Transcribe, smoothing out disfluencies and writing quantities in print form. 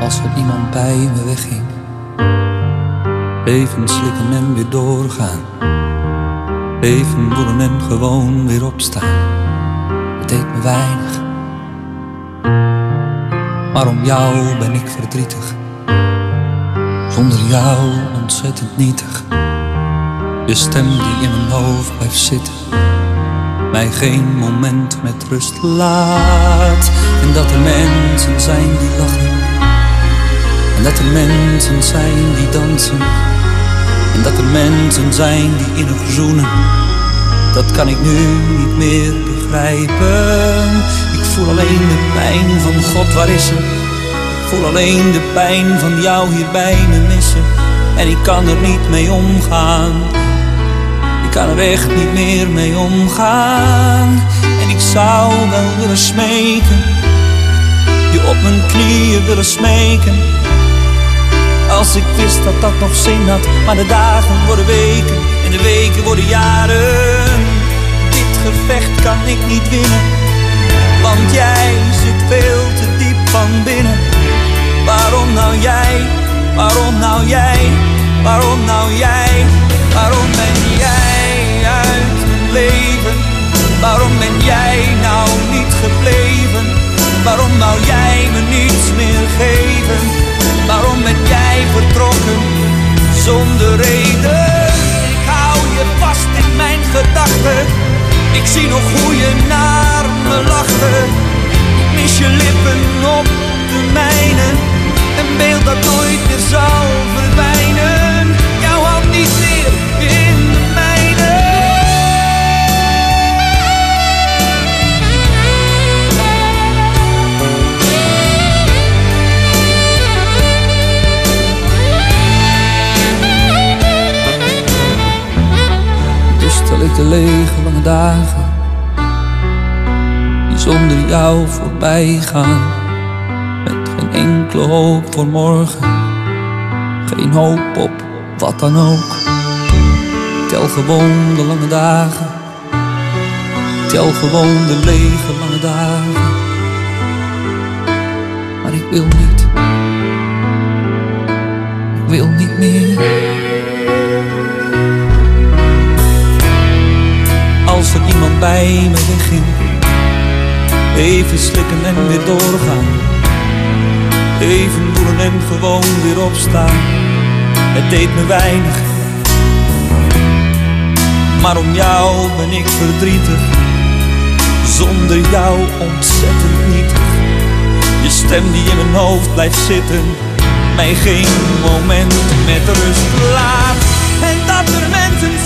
Als er iemand bij me wegging, even slikken en weer doorgaan, even voelen en gewoon weer opstaan. Het deed me weinig, maar om jou ben ik verdrietig. Zonder jou ontzettend nietig. Je stem die in mijn hoofd blijft zitten, mij geen moment met rust laat. En dat er mensen zijn die lachen, en dat er mensen zijn die dansen, en dat er mensen zijn die innig zoenen. Dat kan ik nu niet meer begrijpen. Ik voel alleen de pijn van God, waar is ze? Ik voel alleen de pijn van jou hier bij me missen. En ik kan er niet mee omgaan. Ik kan er echt niet meer mee omgaan. En ik zou wel willen smeken, je op mijn knieën willen smeken. Als ik wist dat dat nog zin had. Maar de dagen worden weken en de weken worden jaren. Dit gevecht kan ik niet winnen, want jij zit veel te diep van binnen. Waarom nou jij? Waarom nou jij? Waarom nou jij? Waarom ben jij uit mijn leven? Waarom ben jij nou niet gebleven? Waarom nou jij me niets meer geven? Waarom ben jij vertrokken zonder reden? Ik hou je vast in mijn gedachten. Ik zie nog hoe je naar me lachte. Ik mis je lippen op de mijne. Een beeld dat nooit meer zal verdwijnen. Jouw hand niet meer in de mijne. Dus stel ik de lege lange dagen die zonder jou voorbij gaan. Geen enkele hoop voor morgen, geen hoop op wat dan ook. Tel gewoon de lange dagen, tel gewoon de lege lange dagen. Maar ik wil niet meer. Als er iemand bij me wegging, even slikken en weer doorgaan, even voelen en gewoon weer opstaan. Het deed me weinig, maar om jou ben ik verdrietig. Zonder jou ontzettend nietig. Je stem die in mijn hoofd blijft zitten, mij geen moment met rust laat. En dat er mensen